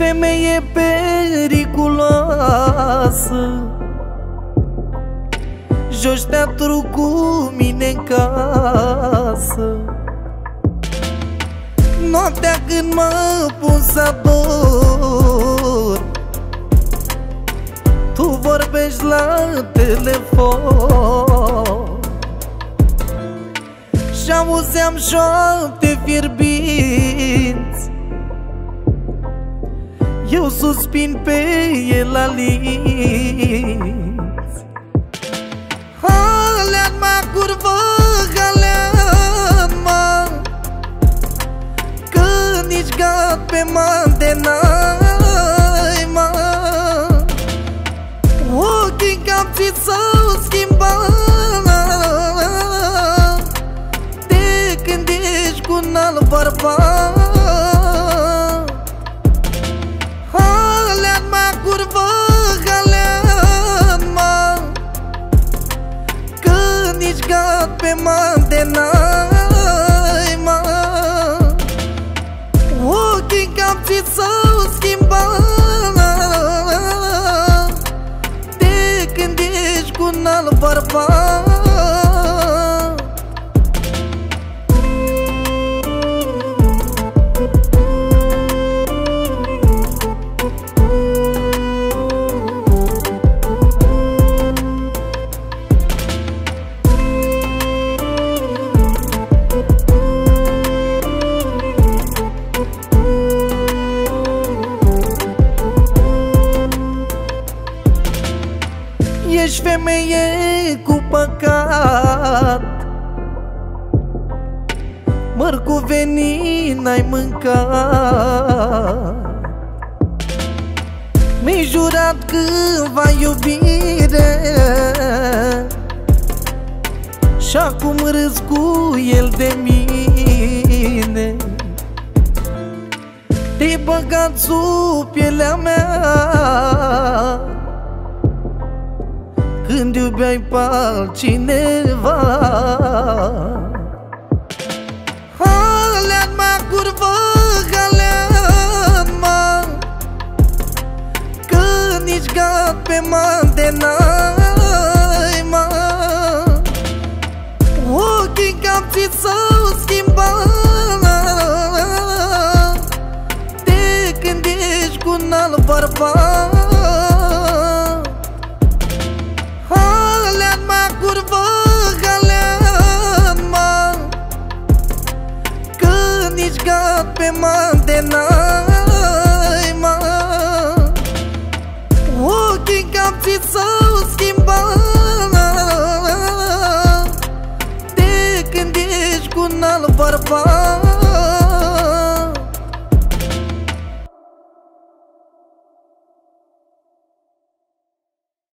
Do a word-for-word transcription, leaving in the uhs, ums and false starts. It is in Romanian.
femeie periculoasă, joci teatru cu mine-n casă. Noaptea când mă pun să adorm, tu vorbești la telefon și auzeam șoapte fierbinți. Eu suspin pe el la linți. Alean-ma, curvă, alean-ma, că nici gat pe mante n-ai, mă. Ochii cam ți s-au schimbat de când ești cu un alt bărbat. Curvă, alean-ma, că nici gat pe mante n-ai, mă. Ochii cam ți s-au schimbat de când ești cu un alt bărbat. Ești femeie cu păcat, măr cu venin ai mâncat. Mi-ai jurat cândva iubire și acum râzi cu el de mine. Te-ai băgat sub pielea mea când iubeai pe altcineva. Alean-ma, curvă, alean-ma, că nici gat pe mante n-ai, mă. Ochii cam ți s-au schimbat de când ești cu un alt bărbat. Curvă, alean-ma, că nici gat pe mante